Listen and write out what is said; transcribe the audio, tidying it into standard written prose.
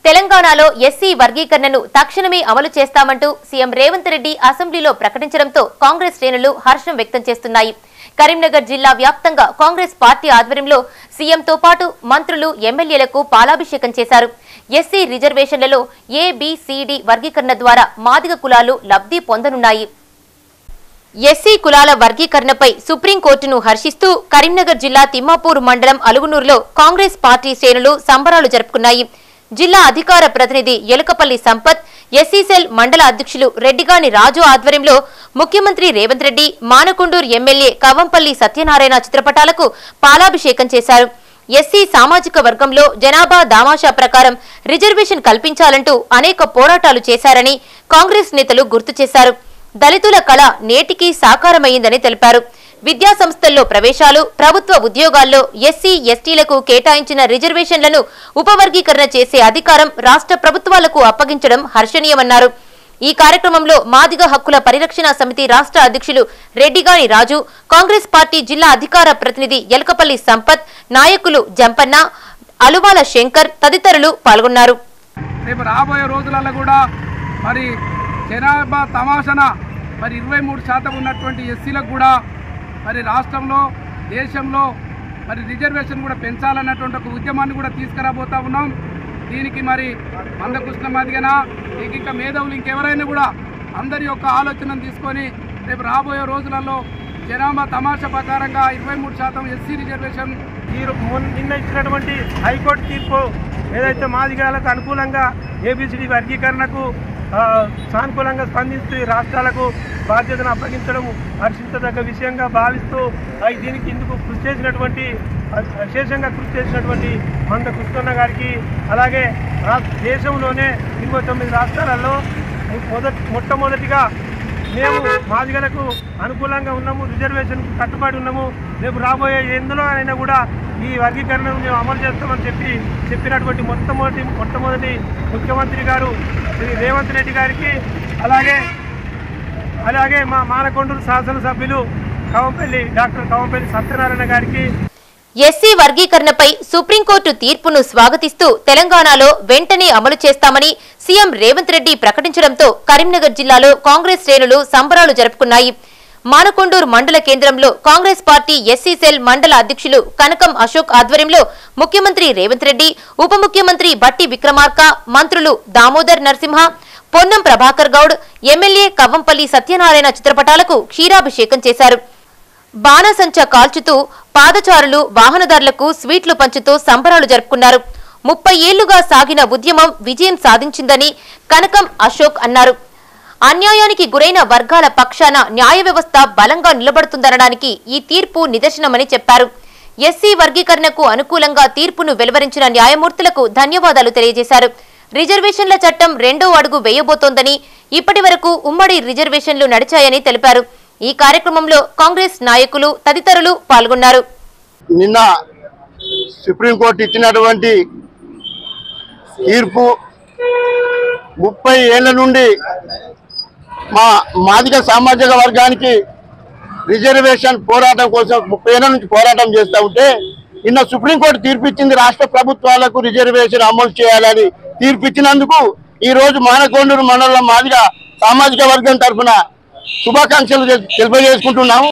తెలంగాణలో ఎస్సీ వర్గీకరణను తక్షణమే అమలు చేస్తామంటూ సీఎం రేవంత్ రెడ్డి అసెంబ్లీలో ప్రకటించడంతో కాంగ్రెస్ శ్రేణులు హర్షం వ్యక్తం చేస్తున్నాయి. కరీంనగర్ జిల్లా వ్యాప్తంగా కాంగ్రెస్ పార్టీ ఆధ్వర్యంలో సీఎంతో పాటు మంత్రులు, ఎమ్మెల్యేలకు పాలాభిషేకం చేశారు. ఎస్సీ రిజర్వేషన్లలో ఏబిసిడి వర్గీకరణ ద్వారా మాదిగ కులాలు లబ్ధి పొందనున్నాయి. ఎస్సీ కులాల వర్గీకరణపై సుప్రీంకోర్టును హర్షిస్తూ కరీంనగర్ జిల్లా తిమ్మాపూర్ మండలం అలుగునూరులో కాంగ్రెస్ పార్టీ శ్రేణులు సంబరాలు జరుపుకున్నాయి. జిల్లా అధికార ప్రతినిధి ఎలుకపల్లి సంపత్, ఎస్సీ సెల్ మండల అధ్యక్షులు రెడ్డిగాని రాజు ఆధ్వర్యంలో ముఖ్యమంత్రి రేవంత్ రెడ్డి, మానకొండూరు ఎమ్మెల్యే కవంపల్లి సత్యనారాయణ చిత్రపటాలకు పాలాభిషేకం చేశారు. ఎస్సీ సామాజిక వర్గంలో జనాభా దామాషా ప్రకారం రిజర్వేషన్ కల్పించాలంటూ అనేక పోరాటాలు చేశారని కాంగ్రెస్ నేతలు గుర్తు చేశారు. దళితుల కళ నేటికి సాకారమైందని తెలిపారు. విద్యా సంస్థల్లో ప్రవేశాలు, ప్రభుత్వ ఉద్యోగాల్లో ఎస్సీ, ఎస్టీలకు కేటాయించిన రిజర్వేషన్లను ఉపవర్గీకరణ చేసే అధికారం రాష్ట్ర ప్రభుత్వాలకు అప్పగించడం హర్షణీయమన్నారు. ఈ కార్యక్రమంలో మాదిగ హక్కుల పరిరక్షణ సమితి రాష్ట్ర అధ్యక్షులు రెడ్డిగాని రాజు, కాంగ్రెస్ పార్టీ జిల్లా అధికార ప్రతినిధి ఎలకపల్లి సంపత్, నాయకులు జంపన్న, అలువాల శంకర్ తదితరులు పాల్గొన్నారు. రేపు రాబోయే రోజులలో కూడా మరి జనాభా తమాషన 23% ఉన్నటువంటి ఎస్సీలకు కూడా మరి రాష్ట్రంలో, దేశంలో మరి రిజర్వేషన్ కూడా పెంచాలన్నటువంటి ఒక ఉద్యమాన్ని కూడా తీసుకురాబోతా ఉన్నాం. దీనికి మరి మందకృష్ణ మాదిగనా, ఇంకా మేధావులు ఇంకెవరైనా కూడా అందరి యొక్క ఆలోచనను తీసుకొని రేపు రాబోయే రోజులలో జనాభా తమాషా ప్రకారంగా 23% ఎస్సీ రిజర్వేషన్ నిన్న ఇచ్చినటువంటి హైకోర్టు తీర్పు ఏదైతే మాదిగలకు అనుకూలంగా ఏబిసిడి వర్గీకరణకు సానుకూలంగా స్పందిస్తూ రాష్ట్రాలకు బాధ్యతను అప్పగించడం హర్షించదగ్గ విషయంగా భావిస్తూ దీనికి ఇందుకు కృషి చేసినటువంటి విశేషంగా కృషి చేసినటువంటి మందకృష్ణ గారికి, అలాగే దేశంలోనే 29 రాష్ట్రాలలో మొట్టమొదటిగా మేము మాదిగలకు అనుకూలంగా ఉన్నాము, రిజర్వేషన్కు కట్టుబడి ఉన్నాము, రేపు రాబోయే ఎందులో అయినా కూడా ఈ వర్గీకరణను మేము అమలు చేస్తామని చెప్పినటువంటి మొట్టమొదటి ముఖ్యమంత్రి గారు శ్రీ రేవంత్ రెడ్డి గారికి, అలాగే మా మానకొండూరు శాసనసభ్యులు డాక్టర్ కవంపల్లి సత్యనారాయణ గారికి. ఎస్సీ వర్గీకరణపై సుప్రీంకోర్టు తీర్పును స్వాగతిస్తూ తెలంగాణలో వెంటనే అమలు చేస్తామని సీఎం రేవంత్ రెడ్డి ప్రకటించడంతో కరీంనగర్ జిల్లాలో కాంగ్రెస్ శ్రేణులు సంబరాలు జరుపుకున్నాయి. మానకొండూరు మండల కేంద్రంలో కాంగ్రెస్ పార్టీ ఎస్సీ సెల్ మండల అధ్యక్షులు కనకం అశోక్ ఆధ్వర్యంలో ముఖ్యమంత్రి రేవంత్ రెడ్డి, ఉప ముఖ్యమంత్రి బట్టి విక్రమార్క, మంత్రులు దామోదర్ నరసింహ, పొన్నం ప్రభాకర్ గౌడ్, ఎమ్మెల్యే కవంపల్లి సత్యనారాయణ చిత్రపటాలకు క్షీరాభిషేకం చేశారు. బాణసంచా కాల్చుతూ పాదచారులు, వాహనదారులకు స్వీట్లు పంచుతూ సంబరాలు జరుపుకున్నారు. 30 ఏళ్లుగా సాగిన ఉద్యమం విజయం సాధించిందని కనకం అశోక్ అన్నారు. అన్యాయానికి గురైన వర్గాల పక్షాన న్యాయ వ్యవస్థ బలంగా నిలబడుతుందనడానికి ఈ తీర్పు నిదర్శనమని చెప్పారు. ఎస్సీ వర్గీకరణకు అనుకూలంగా తీర్పును వెలువరించిన న్యాయమూర్తులకు ధన్యవాదాలు తెలియజేశారు. రిజర్వేషన్ల చట్టం 2వ అడుగు వేయబోతోందని, ఇప్పటి వరకు ఉమ్మడి రిజర్వేషన్లు నడిచాయని తెలిపారు. ఈ కార్యక్రమంలో కాంగ్రెస్ నాయకులు తదితరులు పాల్గొన్నారు. నిన్న సుప్రీంకోర్టు ఇచ్చినటువంటి తీర్పు 30 ఏళ్ల నుండి మా మాదిగ సామాజిక వర్గానికి రిజర్వేషన్ పోరాటం కోసం 30 ఏళ్ల నుంచి పోరాటం చేస్తూ ఉంటే నిన్న సుప్రీంకోర్టు తీర్పు ఇచ్చింది. రాష్ట్ర ప్రభుత్వాలకు రిజర్వేషన్ అమలు చేయాలని తీర్పు ఇచ్చినందుకు ఈ రోజు మానకొండూరు మండలం మాదిగ సామాజిక వర్గం తరఫున శుభాకాంక్షలు తెలియజేసుకుంటున్నాము.